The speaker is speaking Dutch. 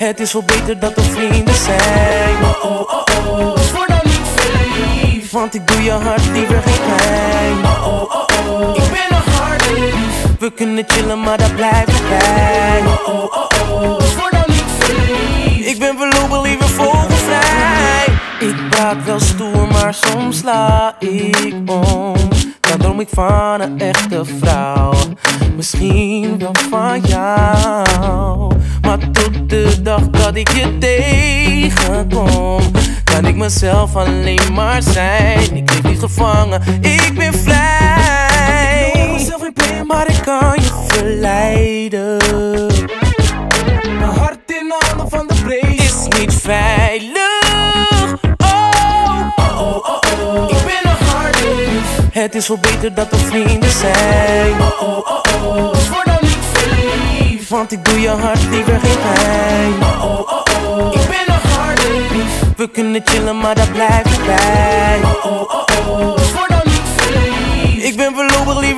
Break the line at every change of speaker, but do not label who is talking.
Het is wel beter dat we vrienden zijn.
Oh, oh, oh, oh. Dus word dan niet verliefd,
want ik doe je hart liever geen pijn.
Oh, oh, oh, oh. Ik ben een harde lief.
We kunnen chillen, maar dat blijft erbij.
Oh, oh, oh, oh. Dus word dan niet verliefd.
Ik ben voorlopig liever vogelvrij. Ik praat wel stoer, maar soms sla ik om. Dan droom ik van een echte vrouw. Misschien wel van jou. Maar tot de dag dat ik je tegenkom, kan ik mezelf alleen maar zijn. Ik leef niet gevangen, ik ben vrij. Ik noem mezelf in pijn, maar ik kan je verleiden.
Mijn hart in handen van de vrees
is niet veilig. Oh,
oh, oh, oh, oh. Ik ben een harde lief.
Het is wel beter dat we vrienden zijn.
Oh, oh, oh, oh. Dus word dan niet verliefd,
want ik doe je hart liever geen pijn.
Oh, oh, oh, oh. Ik ben een harde lief.
We kunnen chillen, maar dat blijft erbij.
Oh, oh, oh, oh. Dus word dan niet verliefd.
Ik ben voorlopig liever